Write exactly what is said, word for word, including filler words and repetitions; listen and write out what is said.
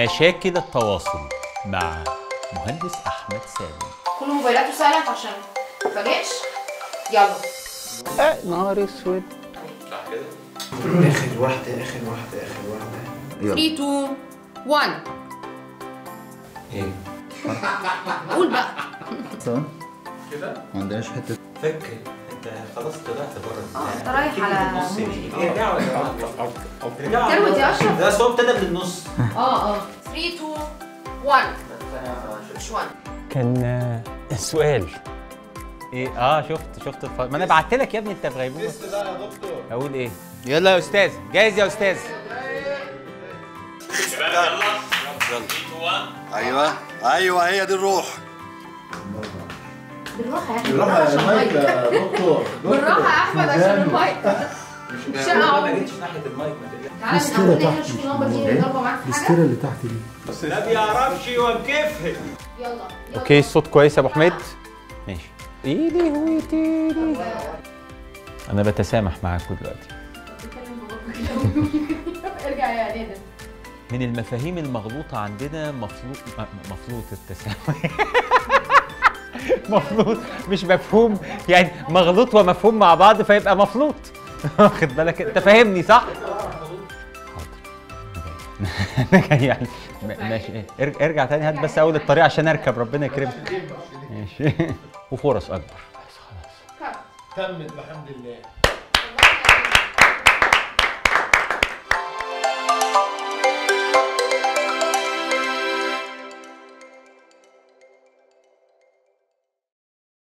مشاكل التواصل مع مهندس احمد سالم. كل موبايلاته سايلنت عشان ما تفاجئش. يلا. اه نهار اسود. صح كده؟ اخر واحده اخر واحده اخر واحده. ثلاثة اتنين واحد. ايه؟ قول بقى. صح؟ كده؟ ما عندناش حته فكر انت خلاص طلعت بره. اه انت رايح على النص دي ارجع ولا ارجع؟ تروت يا اشرف. ده صوت ابتدى من النص. اه اه ثلاثة اتنين واحد. مش واحد. كان السؤال ايه؟ اه شفت شفت الف... ما انا بعت لك يا ابني انت في غيبوبه. لسه بقى يا دكتور. اقول ايه؟ يلا يا استاذ، جاهز يا استاذ؟ يلا يلا. ايوه ايوه هي دي الروح. بالراحه يا احمد. بالراحه يا مايك يا دكتور. بالراحه يا احمد عشان المايك. مش شقة. ما جيتش ناحيه المايك ما تقلقش. تعالى نحاول ان احنا نشوف اللمبه دي ضربه معاك في حاجه. اللي تحت دي بس ده بيعرفش يوقفها. يلا يلا. اوكي الصوت كويس يا ابو حميد؟ ماشي. ايدي هويتي. انا بتسامح معاكم دلوقتي. ارجع يا نادر. من المفاهيم المغلوطة عندنا مفلوط مفلوط التسامح. مفلوط مش مفهوم، يعني مغلوط ومفهوم مع بعض فيبقى مفلوط. واخد بالك انت فاهمني صح؟ حاضر. يعني ماشي. ارجع تاني هات بس اول الطريق عشان اركب ربنا يكرمك. ماشي. وفرص اكبر. بس خلاص. تمت بحمد الله.